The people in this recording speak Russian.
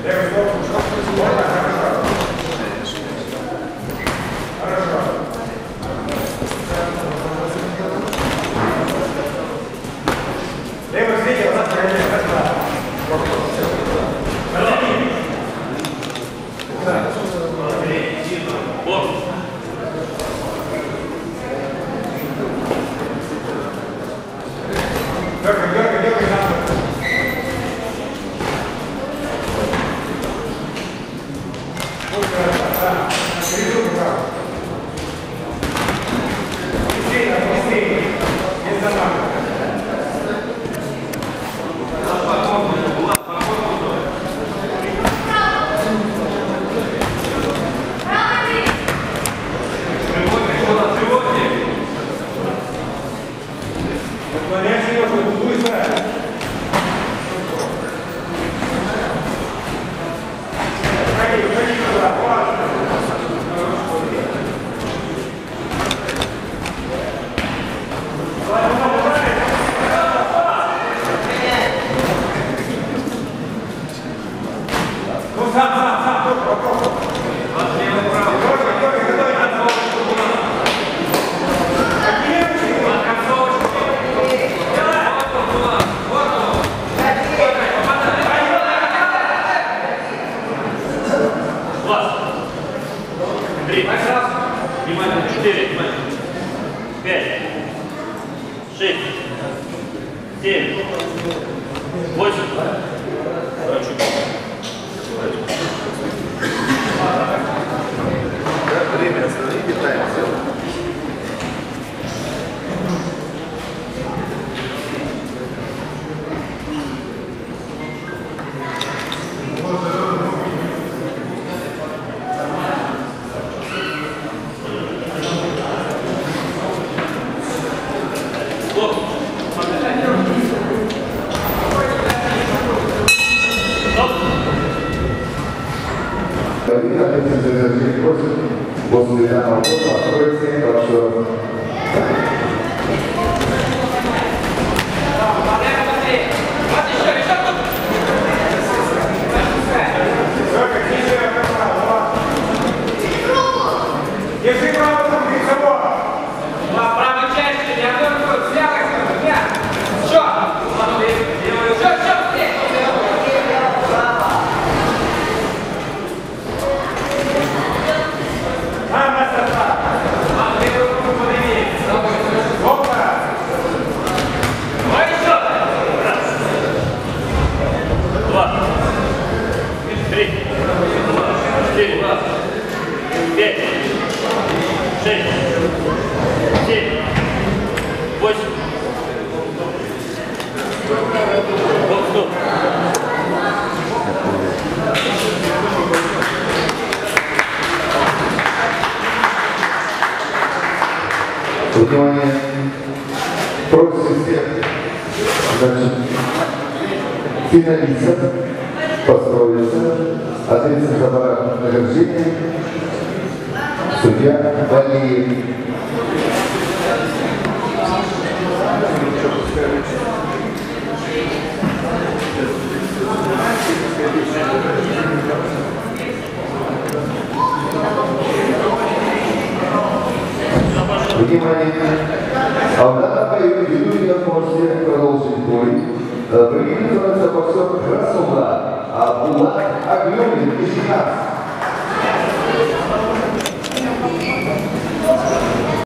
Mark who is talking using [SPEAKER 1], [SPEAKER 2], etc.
[SPEAKER 1] После данного года откроется, так что...
[SPEAKER 2] Держи правую руку перед собой. Правой частью, не одной рукой, все.
[SPEAKER 1] Внимание, просим всех, значит, финалистов построиться, ответственность за аппарат награждения, судья Валерий. Внимание! А в данном бою ведущий можете продолжить бой. Победитель боксер Расула Булат Огнёвин из 17.